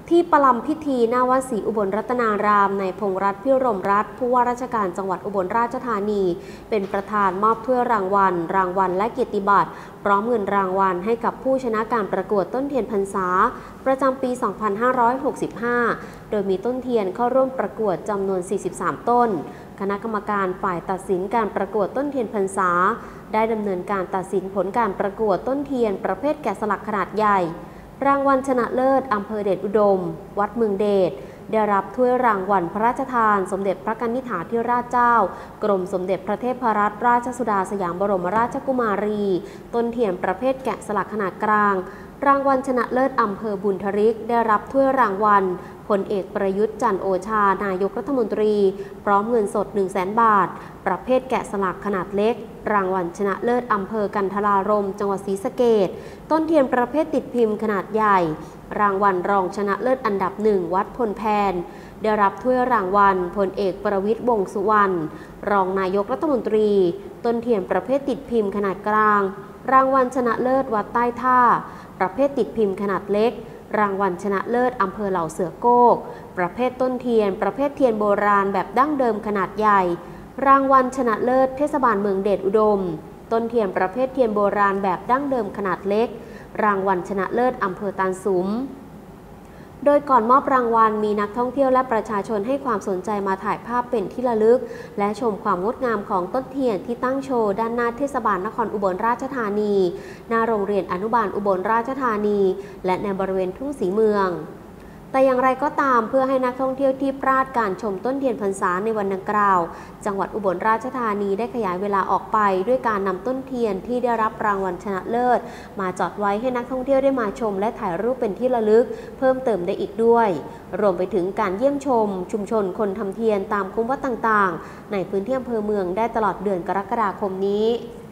ที่ประลำพิธีหน้าวัดศรีอุบลรัตนารามในพงษ์รัตน์พิรมรัตน์ผู้ว่าราชการจังหวัดอุบลราชธานีเป็นประธานมอบถ้วยรางวัลและเกียรติบัตรพร้อมเงินรางวัลให้กับผู้ชนะการประกวดต้นเทียนพรรษาประจำปี 2565 โดยมีต้นเทียนเข้าร่วมประกวดจำนวน 43 ต้นคณะกรรมการฝ่ายตัดสินการประกวดต้นเทียนพรรษาได้ดำเนินการตัดสินผลการประกวดต้นเทียนประเภทแกะสลักขนาดใหญ่รางวัลชนะเลิศอำเภอเดชอุดมวัดเมืองเดชได้รับถ้วยรางวัลพระราชทานสมเด็จพระกนิษฐาธิราชเจ้ากรมสมเด็จพระเทพรัตนราชสุดาสยามบรมราชกุมารีต้นเทียนประเภทแกะสลักขนาดกลางรางวัลชนะเลิศอำเภอบุญทริกได้รับถ้วยรางวัลพลเอกประยุทธ์จันทร์โอชานายกรัฐมนตรีพร้อมเงินสด 100,000 บาทประเภทแกะสลักขนาดเล็กรางวัลชนะเลิศอำเภอกันทรารมจังหวัดศรีสะเกษต้นเทียนประเภทติดพิมพ์ขนาดใหญ่รางวัลรองชนะเลิศอันดับ1วัดพลแพนได้รับถ้วยรางวัลพลเอกประวิตรวงษ์สุวรรณรองนายกรัฐมนตรีต้นเทียนประเภทติดพิมพ์ขนาดกลางรางวัลชนะเลิศวัดใต้ท่าประเภทติดพิมพ์ขนาดเล็กรางวัลชนะเลิศอำเภอเหล่าเสือโก้ประเภทต้นเทียนประเภทเทียนโบราณแบบดั้งเดิมขนาดใหญ่รางวัลชนะเลิศเทศบาลเมืองเดชอุดมต้นเทียนประเภทเทียนโบราณแบบดั้งเดิมขนาดเล็กรางวัลชนะเลิศอำเภอตาลสุมโดยก่อนมอบรางวัลมีนักท่องเที่ยวและประชาชนให้ความสนใจมาถ่ายภาพเป็นที่ระลึกและชมความงดงามของต้นเทียนที่ตั้งโชว์ด้านหน้าเทศบาลนครอุบลราชธานีหน้าโรงเรียนอนุบาลอุบลราชธานีและในบริเวณทุ่งศรีเมืองแต่อย่างไรก็ตามเพื่อให้นักท่องเที่ยวที่พลาดการชมต้นเทียนพรรษาในวันดังกล่าวจังหวัดอุบลราชธานีได้ขยายเวลาออกไปด้วยการนำต้นเทียนที่ได้รับรางวัลชนะเลิศมาจอดไว้ให้นักท่องเที่ยวได้มาชมและถ่ายรูปเป็นที่ระลึกเพิ่มเติมได้อีกด้วยรวมไปถึงการเยี่ยมชมชุมชนคนทำเทียนตามคุ้มวัดต่างๆในพื้นที่อำเภอเมืองได้ตลอดเดือนกรกฎาคมนี้